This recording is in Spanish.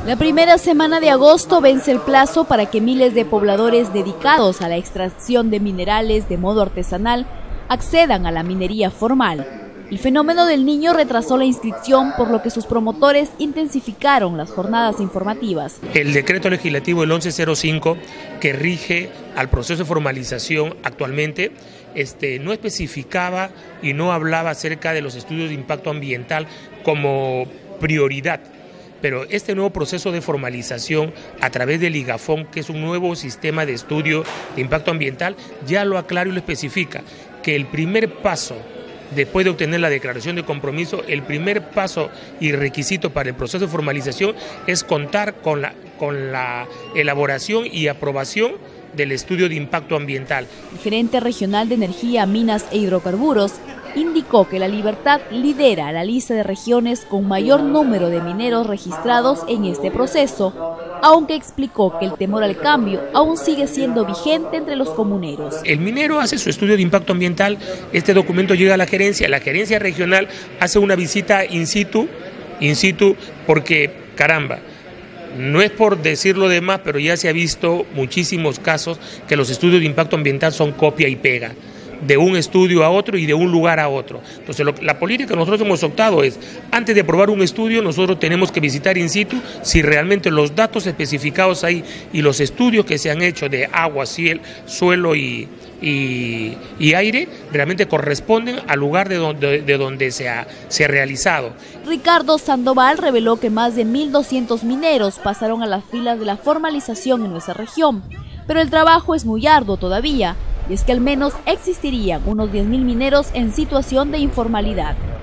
La primera semana de agosto vence el plazo para que miles de pobladores dedicados a la extracción de minerales de modo artesanal accedan a la minería formal. El fenómeno del Niño retrasó la inscripción, por lo que sus promotores intensificaron las jornadas informativas. El decreto legislativo del 1105, que rige al proceso de formalización actualmente, no especificaba y no hablaba acerca de los estudios de impacto ambiental como prioridad. Pero este nuevo proceso de formalización a través del IGAFON, que es un nuevo sistema de estudio de impacto ambiental, ya lo aclara y lo especifica, que el primer paso, después de obtener la declaración de compromiso, el primer paso y requisito para el proceso de formalización es contar con la elaboración y aprobación del estudio de impacto ambiental. El gerente regional de Energía, Minas e Hidrocarburos indicó que La Libertad lidera la lista de regiones con mayor número de mineros registrados en este proceso, aunque explicó que el temor al cambio aún sigue siendo vigente entre los comuneros. El minero hace su estudio de impacto ambiental, este documento llega a la gerencia regional hace una visita in situ, porque, caramba, no es por decir lo demás, pero ya se ha visto muchísimos casos que los estudios de impacto ambiental son copia y pega, de un estudio a otro y de un lugar a otro. Entonces la política que nosotros hemos optado es, antes de aprobar un estudio, nosotros tenemos que visitar in situ si realmente los datos especificados ahí y los estudios que se han hecho de agua, suelo y aire realmente corresponden al lugar de donde se ha realizado. Ricardo Sandoval reveló que más de 1.200 mineros pasaron a las filas de la formalización en nuestra región, pero el trabajo es muy arduo todavía, y es que al menos existirían unos 10.000 mineros en situación de informalidad.